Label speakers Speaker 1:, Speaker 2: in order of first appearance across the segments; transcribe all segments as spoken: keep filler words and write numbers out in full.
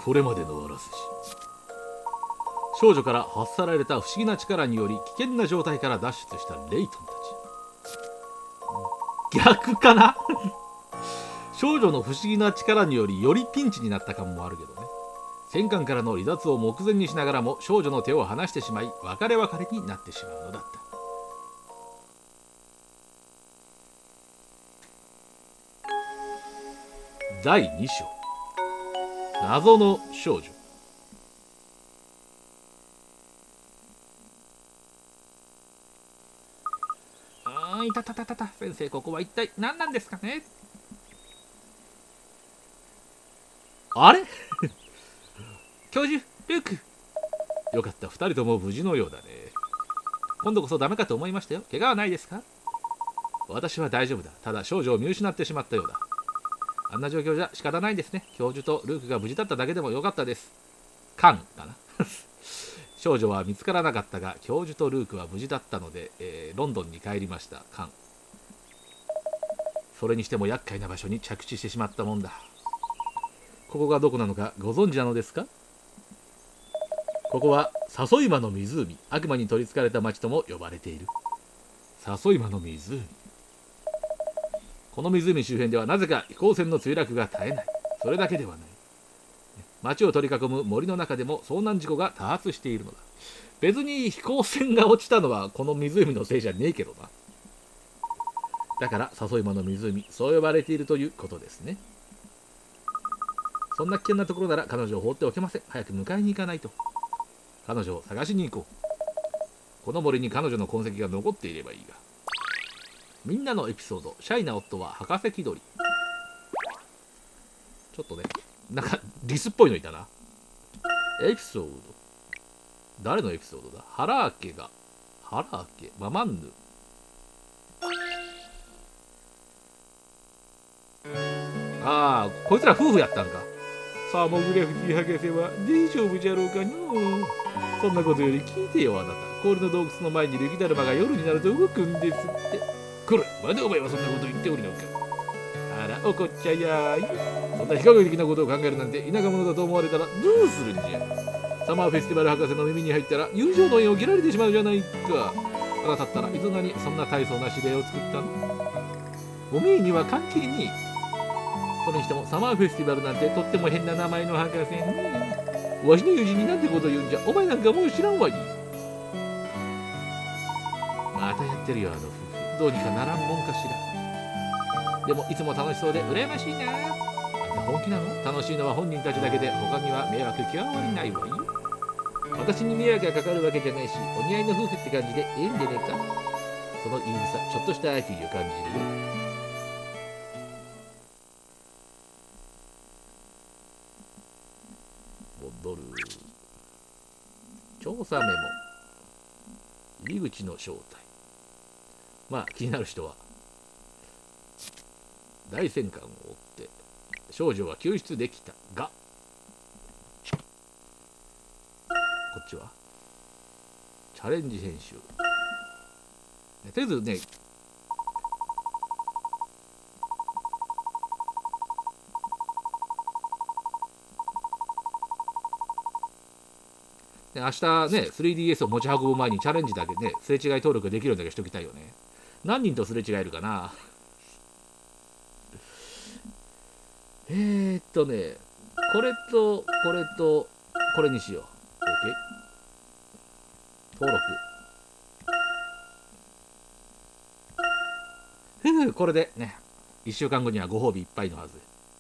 Speaker 1: それまでのあらすじ。少女から発された不思議な力により危険な状態から脱出したレイトンたち。逆かな少女の不思議な力によりよりピンチになった感もあるけどね。戦艦からの離脱を目前にしながらも少女の手を離してしまい別れ別れになってしまうのだった。だいに章、謎の少女。あーいたたたたた、先生、ここは一体何なんですかね。あれ教授、ルーク。よかった、二人とも無事のようだね。今度こそダメかと思いましたよ。怪我はないですか。私は大丈夫だ。ただ少女を見失ってしまったようだ。あんな状況じゃ仕方ないんですね。教授とルークが無事だっただけでもよかったです。カンかな少女は見つからなかったが、教授とルークは無事だったので、えー、ロンドンに帰りました。カン。それにしても厄介な場所に着地してしまったもんだ。ここがどこなのかご存知なのですか。ここは誘い魔の湖、悪魔に取りつかれた町とも呼ばれている。誘い魔の湖。この湖周辺ではなぜか飛行船の墜落が絶えない。それだけではない。町を取り囲む森の中でも遭難事故が多発しているのだ。別に飛行船が落ちたのはこの湖のせいじゃねえけどな。だから誘い魔の湖、そう呼ばれているということですね。そんな危険なところなら彼女を放っておけません。早く迎えに行かないと。彼女を探しに行こう。この森に彼女の痕跡が残っていればいいが。みんなのエピソード、シャイな夫は博士気取り。ちょっとね、なんかリスっぽいのいたな。エピソード。誰のエピソードだ。ハラーケが。ハラーケママンヌ。ああ、こいつら夫婦やったんか。サーモグラフィティ博士は大丈夫じゃろうかの。そんなことより聞いてよ、あなた。氷の洞窟の前にいる雪だるまが夜になると動くんですって。これ、まだお前はそんなこと言っておるのか。あら、怒っちゃやーい。そんな非科学的なことを考えるなんて田舎者だと思われたらどうするんじゃ。サマーフェスティバル博士の耳に入ったら友情の縁を切られてしまうじゃないか。あなたったらいつの間にそんな大層な指令を作ったの。おめえには関係にえ。それにしてもサマーフェスティバルなんてとっても変な名前の博士ね。わしの友人になんてこと言うんじゃ。お前なんかもう知らんわい。またやってるよ、あの夫婦。どうにかならんもんかしら。でもいつも楽しそうで羨ましいな。あんた本気なの。楽しいのは本人たちだけで他には迷惑極まりないわい。私に迷惑がかかるわけじゃないし、お似合いの夫婦って感じでええんでねえか。その言い草、ちょっとした愛嬌を感じるよ。戻る。調査メモ。入り口の正体。まあ気になる人は大戦艦を追って少女は救出できたが、こっちはチャレンジ編集。とりあえずね、明日ね スリーディーエス を持ち運ぶ前にチャレンジだけね、すれ違い登録できるようにだけしときたいよね。何人とすれ違えるかな。えーっとね、これとこれとこれにしよう。 OK 登録。ふう、これでねいっしゅうかんごにはご褒美いっぱいのはず。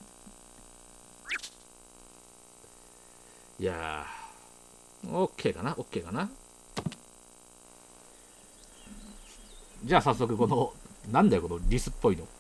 Speaker 1: いやー OK かな OK かな。じゃあ早速このなんだよこのリスっぽいの。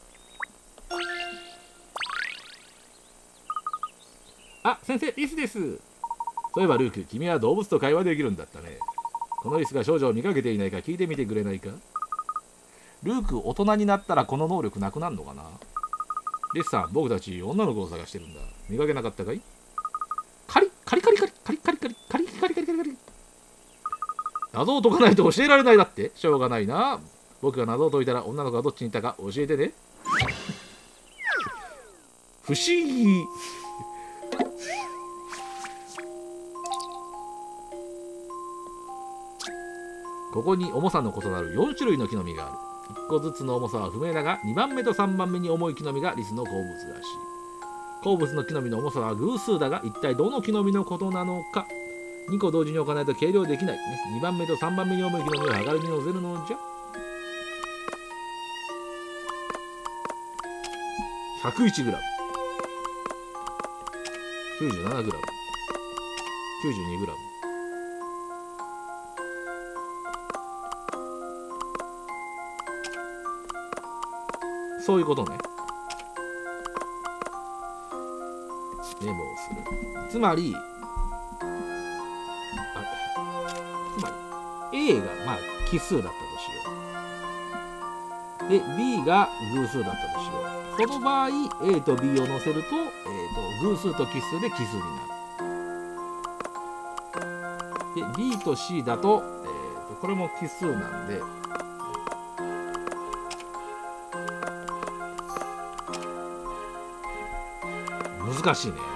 Speaker 1: あ、先生、リスです。そういえばルーク、君は動物と会話できるんだったね。このリスが少女を見かけていないか聞いてみてくれないか。ルーク、大人になったらこの能力なくなるのかな。リスさん、僕たち女の子を探してるんだ。見かけなかったかい。カリカリカリカリカリカリカリカリカリカリカリカリ。謎を解かないと教えられないだって。しょうがないな。僕が謎を解いたら女の子がどっちにいたか教えてね。不思議。 ここに重さの異なるよん種類の木の実がある。いっこずつの重さは不明だが、にばんめとさんばんめに重い木の実がリスの好物らしい。好物の木の実の重さは偶数だが、一体どの木の実のことなのか。にこ同時に置かないと計量できない、ね、にばんめとさんばんめに重い木の実をはがるに乗せるのじゃ。 ひゃくいちグラム、 きゅうじゅうななグラム、 きゅうじゅうにグラム。そういうことね。メモをする。つまりあつまり A がまあ奇数だったとしよう。で B が偶数だったとしよう。その場合 A と B を乗せると、えー、と偶数と奇数で奇数になる。で B と C だと、えー、とこれも奇数なんで、難しいね。で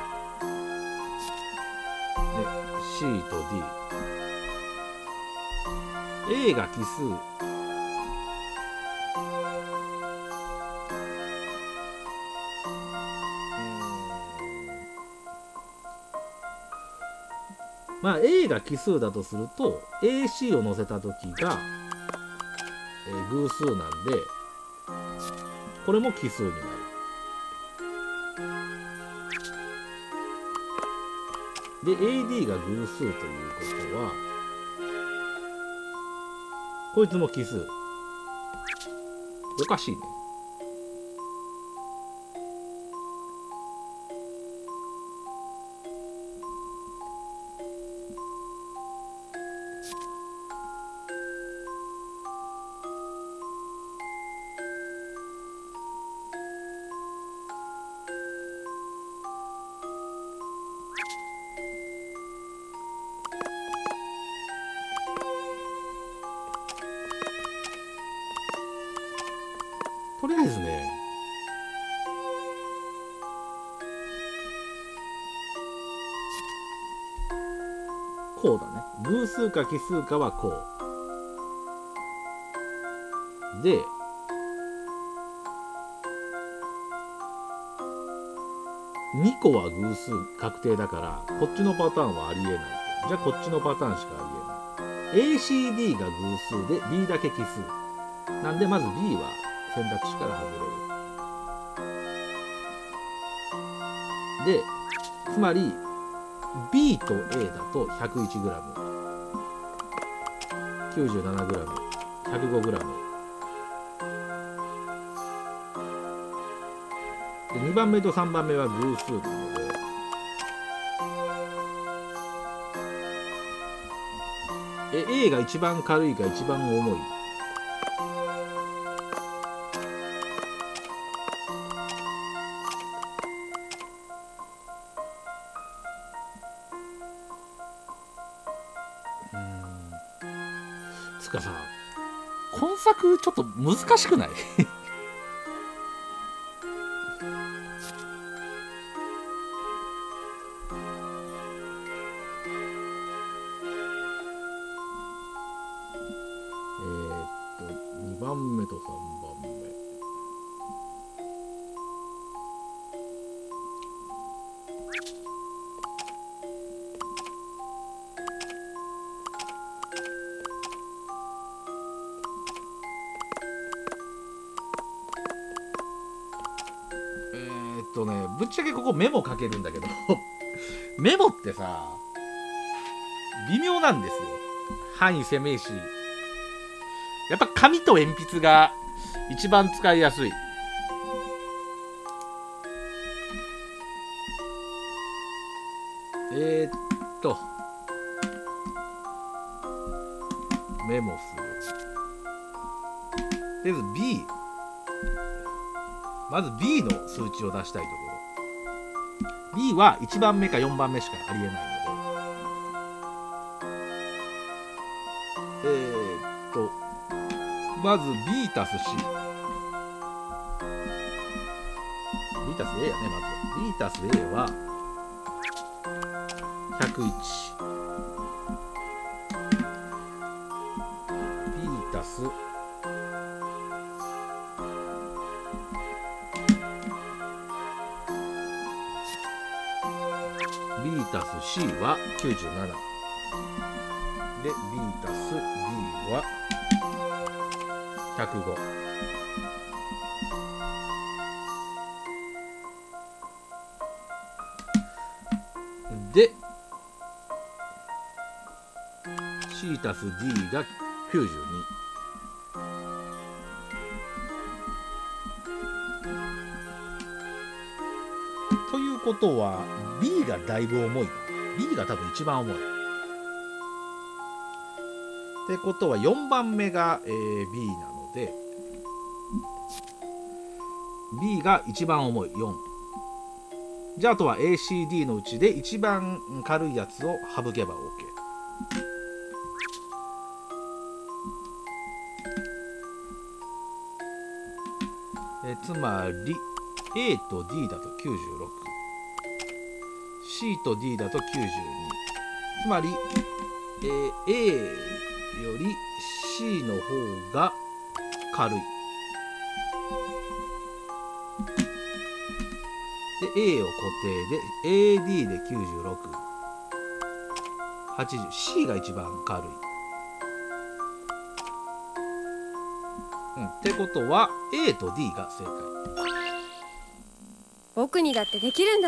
Speaker 1: C と D、A が奇数、まあ A が奇数だとすると エーシー を乗せた時が、えー、偶数なんで、これも奇数になる。で エーディー が偶数ということは、こいつも奇数。おかしいね。とりあえずね、こうだね。偶数か奇数かはこう。で、にこは偶数確定だから、こっちのパターンはありえない。じゃあこっちのパターンしかありえない。エーシーディー が偶数で B だけ奇数。なんでまず B は選択肢から外れる。で、つまり B と A だと ひゃくいちグラム、きゅうじゅうななグラム、ひゃくごグラム。でにばんめとさんばんめは偶数なので、え A が一番軽いか一番重い。つかさ、今作ちょっと難しくない？えーっとにばんめとさんばんめ。えーっとね、ぶっちゃけここメモ書けるんだけどメモってさ、微妙なんですよ。範囲狭いし、やっぱ紙と鉛筆が一番使いやすい。えー、っとメモする。とりあえず B、 まず B の数値を出したいところ。 B はいちばんめかよんばんめしかありえないので、えー、っとまず B たす C、 B たす A やね。まず B たす A はひゃくいち、 B たす C はきゅうじゅうななで B たす D はひゃくご。で C たす D がきゅうじゅうに。ということは B がだいぶ重い。 B が多分一番重い。ってことはよんばんめが、えー、B なので B が一番重いよん。じゃああとは エーシーディー のうちで一番軽いやつを省けば OK。えつまり A と D だときゅうじゅうろく、 C と D だときゅうじゅうに。つまり、えー、A より C の方が軽い。で A を固定で エーディー できゅうじゅうろく、はちじゅう、 C が一番軽い。うん、ってことは A と D が正解。
Speaker 2: 僕にだってできるんだ。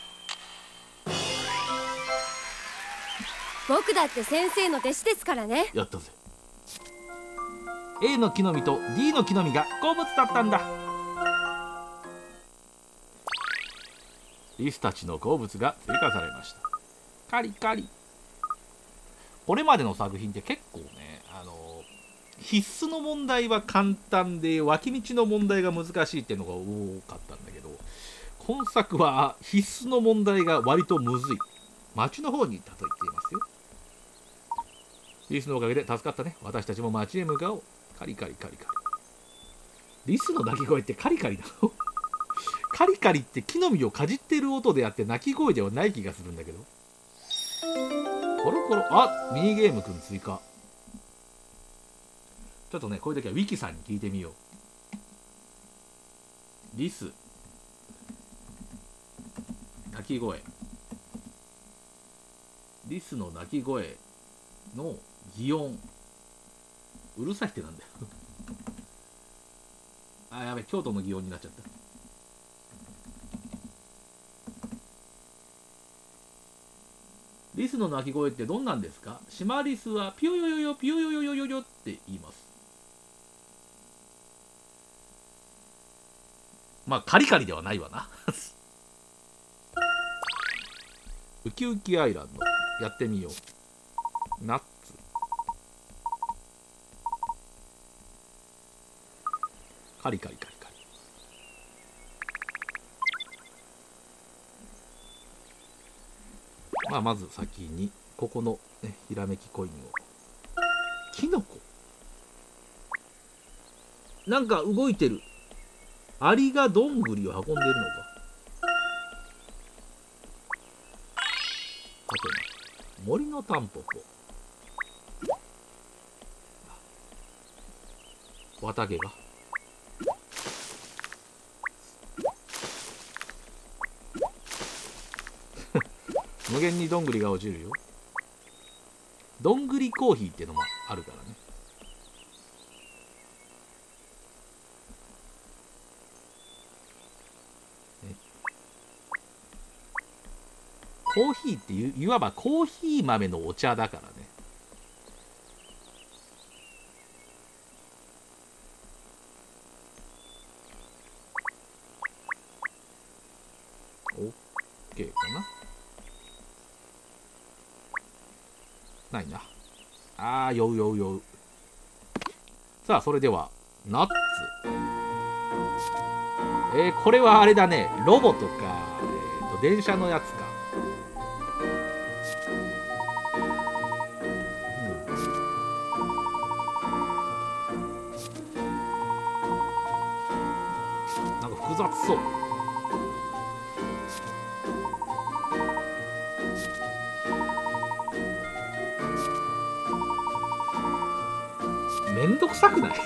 Speaker 2: 僕だって先生の弟子ですからね。
Speaker 1: やったぜ。 A の木の実と D の木の実が好物だったんだ。リスたちの好物が追加されました。カリカリ。これまでの作品って結構ね、あの必須の問題は簡単で脇道の問題が難しいっていうのが多かったんだけど、今作は必須の問題が割とむずい。町の方に行ったと言っていますよ。リスのおかげで助かったね。私たちも町へ向かおう。カリカリカリカリ。リスの鳴き声ってカリカリなの？カリカリって木の実をかじってる音であって鳴き声ではない気がするんだけど。コロコロ、あ、ミニゲームくん追加。ちょっとね、こういう時はウィキさんに聞いてみよう。リス鳴き声、リスの鳴き声の擬音。うるさいってなんだよあ、やべ、京都の擬音になっちゃった。リスの鳴き声ってどんなんですか？シマリスはピヨヨヨヨピヨヨヨヨヨヨって言います。まあカリカリではないわなウキウキアイランドやってみよう。ナッツ、カリカリカリカリ。まあまず先にここの、ね、ひらめきコインを。キノコなんか動いてる。アリがどんぐりを運んでいるのか。あと森のタンポポ、綿毛が無限にどんぐりが落ちるよ。どんぐりコーヒーっていうのもあるからね。ね、コーヒーっていわばコーヒー豆のお茶だからね。オッケーかな。ないな。あー、酔う酔う酔う。さあ、それでは、ナッツ。えー、これはあれだね。ロボとか、えーと、電車のやつか。うん、なんか複雑そう。めんどくさくない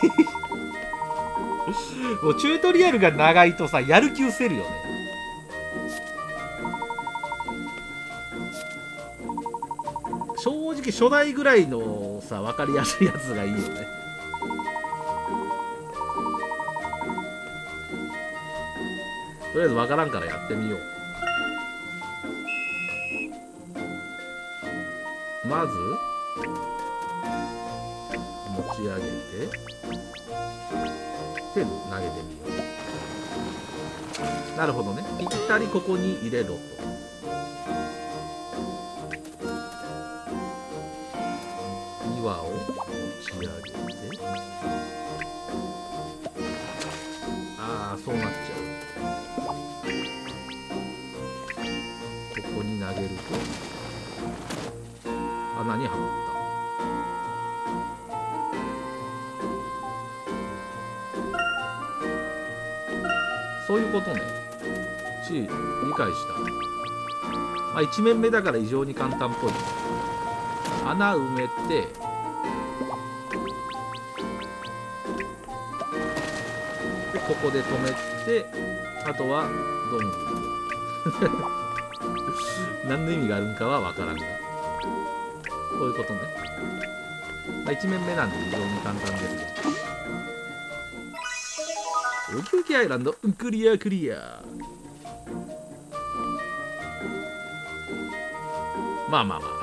Speaker 1: もうチュートリアルが長いとさ、やる気失せるよね。 正直初代ぐらいのさ分かりやすいやつがいいよね。とりあえず分からんからやってみよう。まず持ち上げてで投げてみよう。なるほどね、ぴったりここに入れろと。岩を持ち上げて、ああそうなっちゃう。ここに投げると穴にはまった。そういうことね。ち理解した。まあいち面目だから異常に簡単っぽい。穴埋めてでここで止めて、あとはどんぐりを何の意味があるんかは分からんが、こういうことね。まあいち面目なんで非常に簡単ですが、ウキウキアイランドクリアクリア。まあまあまあ、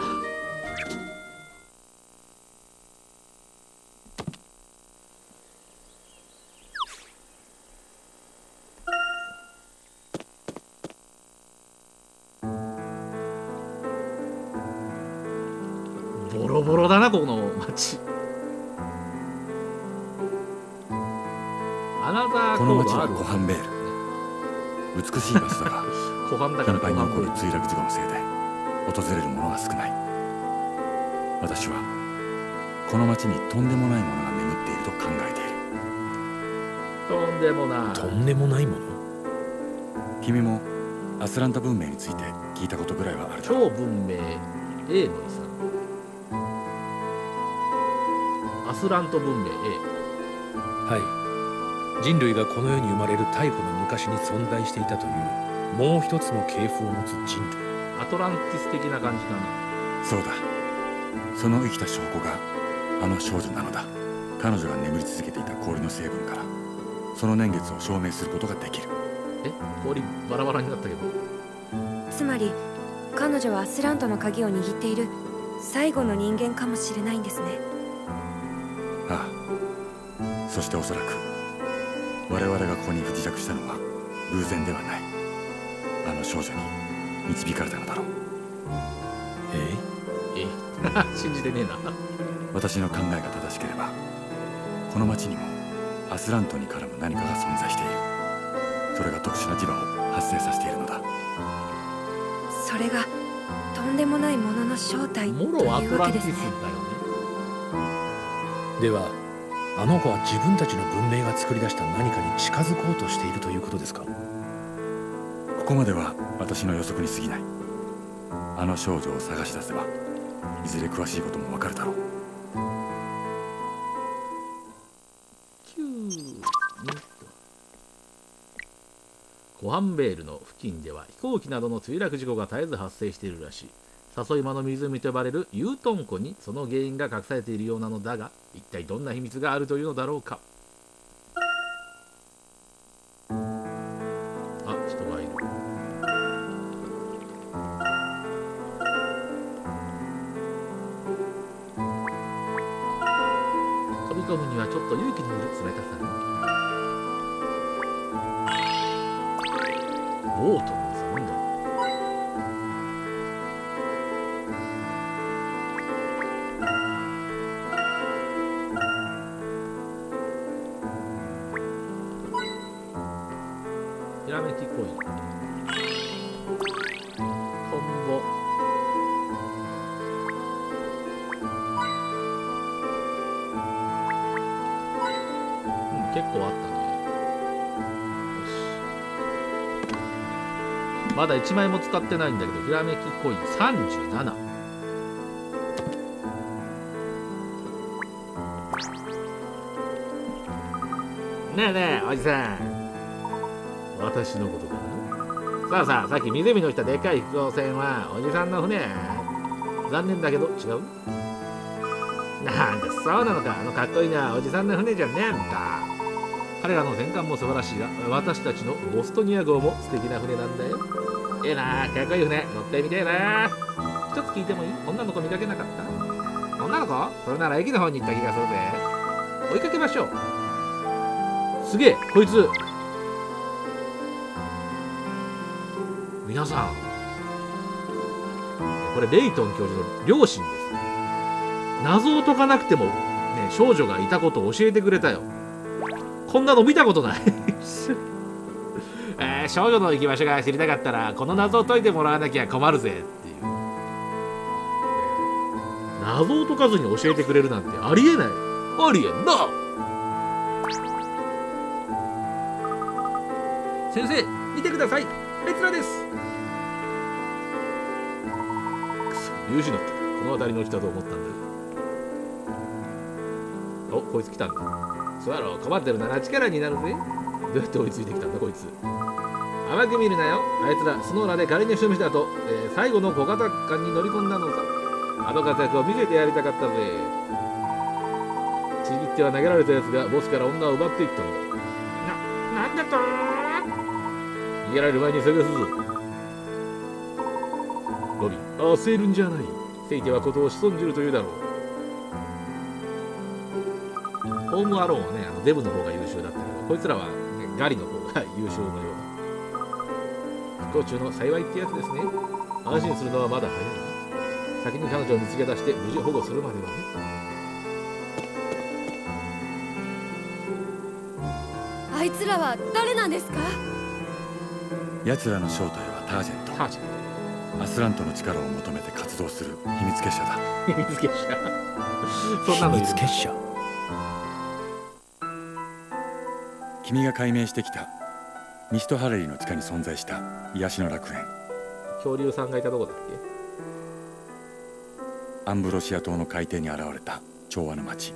Speaker 1: ボロボロだなこの町。アナザーコ
Speaker 3: この町は
Speaker 1: ードある。
Speaker 3: コハンベール。美しい場所だが
Speaker 1: 湖畔だから
Speaker 3: 頻繁に起こる
Speaker 1: 湖畔
Speaker 3: 墜落事故のせいで訪れるものは少ない。私はこの町にとんでもないものが眠っていると考えている。
Speaker 1: とんでもない。
Speaker 4: とんでもないもの。
Speaker 3: 君もアスランタ文明について聞いたことぐらいはあるだろう。
Speaker 1: 超文明 A の遺産、アスラント文明 A。
Speaker 4: はい。人類がこの世に生まれる太古の昔に存在していたというもう一つの系譜を持つ人類。
Speaker 1: アトランティス的な感じかな。
Speaker 3: そうだ、その生きた証拠があの少女なのだ。彼女が眠り続けていた氷の成分からその年月を証明することができる。
Speaker 1: え、氷バラバラになったけど。
Speaker 2: つまり彼女はアスラントの鍵を握っている最後の人間かもしれないんですね。
Speaker 3: ああ、そしておそらく我々がここに不時着したのは偶然ではない。あの少女に導かれたのだろう。
Speaker 4: え
Speaker 1: え信じてねえな。
Speaker 3: 私の考えが正しければこの町にもアスラントに絡む何かが存在している。それが特殊な磁場を発生させているのだ。
Speaker 2: それがとんでもないものの正体と
Speaker 1: もろア
Speaker 2: いう
Speaker 1: トランティス
Speaker 2: わけですね。
Speaker 1: だよね。
Speaker 4: ではあの子は自分たちの文明が作り出した何かに近づこうとしているということですか？
Speaker 3: ここまでは私の予測に過ぎない。あの少女を探し出せばいずれ詳しいこともわかるだろう。
Speaker 1: キューコハンベールの付近では飛行機などの墜落事故が絶えず発生しているらしい。誘い魔の湖と呼ばれるユートン湖にその原因が隠されているようなのだが、一体どんな秘密があるというのだろうか。あ、人がいる。飛び込むにはちょっと勇気のいる冷たさね。ボートのさ、なんだろう。ひらめきコイン、トンボ、うん、結構あったね。よし、まだいちまいも使ってないんだけど、ひらめきコインさんじゅうなな。ねえねえおじさん、私のことかな。さあさあ、さっき湖の下でっかい飛行船はおじさんの船？ 残念だけど違う。なんだそうなのか。あのかっこいいなおじさんの船じゃねえんだ。彼らの戦艦も素晴らしいが、私たちのボストニア号も素敵な船なんだよ。ええなかっこいい船乗ってみてえな。一つ聞いてもいい？女の子見かけなかった？女の子？それなら駅の方に行った気がするぜ。追いかけましょう。すげえこいつ。皆さんこれレイトン教授の両親です。謎を解かなくても、ね、少女がいたことを教えてくれたよ。こんなの見たことない、えー、少女の行き場所が知りたかったらこの謎を解いてもらわなきゃ困るぜっていう、謎を解かずに教えてくれるなんてありえない。ありえんな。先生見てください、あいつらです。くそ粒子のってこの辺りの来たと思ったんだよ。おこいつ来たんだ。そうやろ困ってるなら力になるぜ。どうやって追いついてきたんだこいつ。甘く見るなよ。あいつらスノーラで仮に消した後、えー、最後の小型艦に乗り込んだのさ。あの活躍を見せてやりたかったぜ。ちぎっては投げられたやつがボスから女を奪っていったのだ。な、なんだと逃げられる前に探すぞ。ロビン焦るんじゃない。セイテはことを仕損じるというだろう。ホームアローンはね、あのデブの方が優秀だったけど、こいつらは、ね、ガリの方が優秀のような。不幸中の幸いってやつですね。安心するのはまだ早い。先に彼女を見つけ出して無事保護するまではね。
Speaker 2: あいつらは誰なんですか？
Speaker 3: 奴らの正体はタージェント。
Speaker 1: タージェン
Speaker 3: ト。アスラントの力を求めて活動する秘密結社だ。
Speaker 1: 秘密結社そんなのいる。
Speaker 4: 秘密結社。
Speaker 3: 君が解明してきたミストハレリの地下に存在した癒しの楽園。
Speaker 1: 恐竜さんがいたとこだっ
Speaker 3: アンブロシア島の海底に現れた調和の町。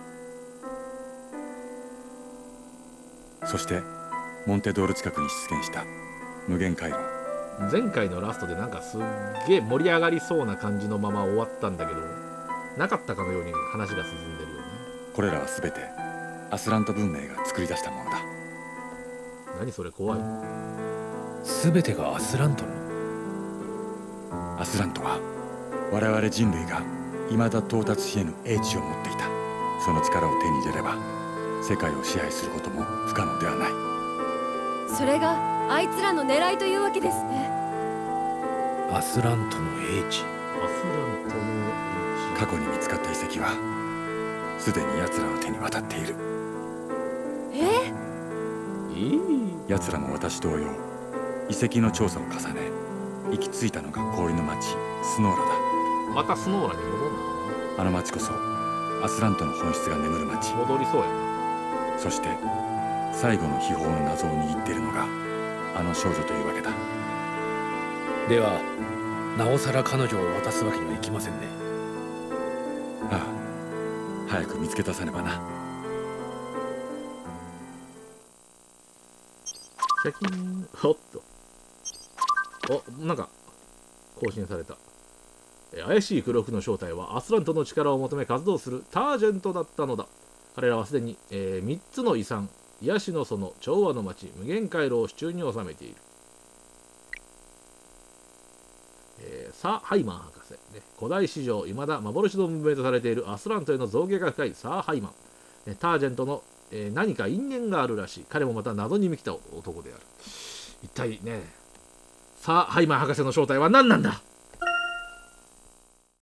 Speaker 3: そしてモンテドール近くに出現した無限回廊。
Speaker 1: け？前回のラストでなんかすっげえ盛り上がりそうな感じのまま終わったんだけど、なかったかのように話が進んでるよね。こ
Speaker 3: れらは全てアスラント文明が作り出したものだ。
Speaker 1: 何それ怖い。
Speaker 4: 全てがアスラントの。
Speaker 3: アスラントは我々人類が未だ到達し得ぬ英知を持っていた。その力を手に入れれば世界を支配することも不可能ではない。
Speaker 2: それがあいつらの狙いというわけですね。
Speaker 4: アスラントの英知。
Speaker 1: アスラントの英知。
Speaker 3: 過去に見つかった遺跡はすでに奴らの手に渡っている。
Speaker 2: え
Speaker 1: えー、
Speaker 3: 奴らも私同様遺跡の調査を重ね行き着いたのが氷の町スノーラだ。
Speaker 1: またスノーラに戻るのか
Speaker 3: な。あの町こそアスラントの本質が眠る町。
Speaker 1: 戻りそうやな。
Speaker 3: そして最後の秘宝の謎を握っているのがあの少女というわけだ。
Speaker 4: ではなおさら彼女を渡すわけにはいきませんね。
Speaker 3: ああ、早く見つけ出さねばな。
Speaker 1: シャキーン。おっとお、なんか更新された。怪しい黒服の正体はアスラントの力を求め活動するタージェントだったのだ。彼らはすでに、えー、みっつの遺産、癒しの園、調和の町、無限回廊を手中に収めている。えー、サー・ハイマン博士、ね、古代史上いまだ幻の文明とされているアスラントへの造形が深いサー・ハイマン、ね、タージェントの、えー、何か因縁があるらしい。彼もまた謎に満ちた男である。一体ね、サー・ハイマン博士の正体は何なんだ。